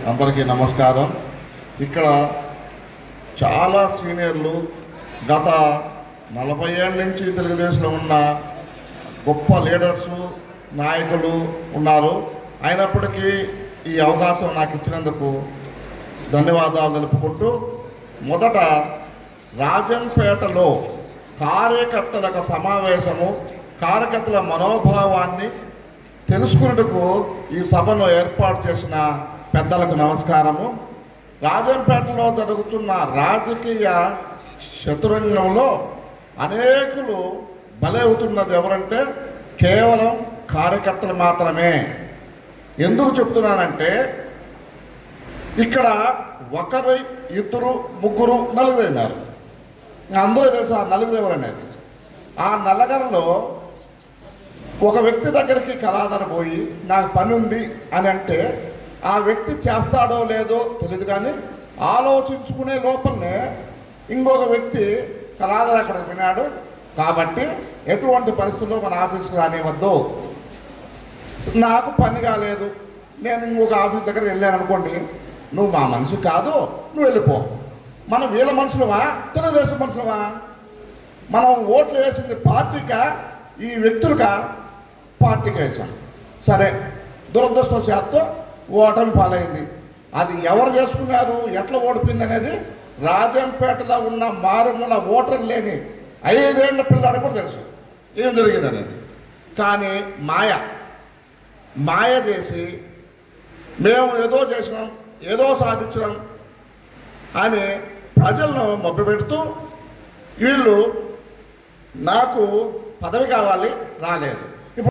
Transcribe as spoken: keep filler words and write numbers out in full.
అందరికీ నమస్కారం. ఇక్కడ చాలా సీనియర్లు గత నలభై ఏళ్ళ నుంచి తెలుగుదేశంలో ఉన్న గొప్ప లీడర్సు నాయకులు ఉన్నారు. అయినప్పటికీ ఈ అవకాశం నాకు ఇచ్చినందుకు ధన్యవాదాలు తెలుపుకుంటూ, మొదట రాజంపేటలో కార్యకర్తలకు సమావేశము, కార్యకర్తల మనోభావాన్ని తెలుసుకున్నట్టుకు ఈ సభను ఏర్పాటు చేసిన పెద్దలకు నమస్కారము. రాజంపేటలో జరుగుతున్న రాజకీయ చతురంగంలో అనేకులు బలవుతున్నది ఎవరంటే కేవలం కార్యకర్తలు మాత్రమే. ఎందుకు చెప్తున్నానంటే ఇక్కడ ఒకరు ఇద్దరు ముగ్గురు నలుగురు అయినారు. అందరూ తెలుసా నలుగురు ఎవరనేది. ఆ నలుగురిలో ఒక వ్యక్తి దగ్గరికి కళాధర పోయి నాకు పని ఉంది అని అంటే ఆ వ్యక్తి చేస్తాడో లేదో తెలియదు, కానీ ఆలోచించుకునే లోపలనే ఇంకొక వ్యక్తి కళాధర అక్కడ వినాడు కాబట్టి ఎటువంటి పరిస్థితుల్లో మన ఆఫీస్కి రానివ్వద్దు, నాకు పని కాలేదు, నేను ఇంకొక ఆఫీస్ దగ్గర వెళ్ళాను అనుకోండి, నువ్వు మా మనిషి కాదు, నువ్వు వెళ్ళిపో. మనం వీళ్ళ మనుషులమా తెలుగుదేశం మనుషులమా? మనం ఓట్లు వేసింది పార్టీకా ఈ వ్యక్తులుగా? పార్టీకి వేసాం. సరే, దురదృష్టవశాత్తు ఓటమి పాలైంది. అది ఎవరు చేసుకున్నారు, ఎట్లా ఓడిపోయింది అనేది రాజంపేటలో ఉన్న మారుమూల ఓటర్ లేని ఐదేళ్ల పిల్లాడు కూడా తెలుసు ఏం జరిగింది అనేది. కానీ మాయ మాయ చేసి మేము ఏదో చేసినాం, ఏదో సాధించడం అని ప్రజలను మభ్యపెడుతూ వీళ్ళు నాకు పదవి కావాలి రాలేదు,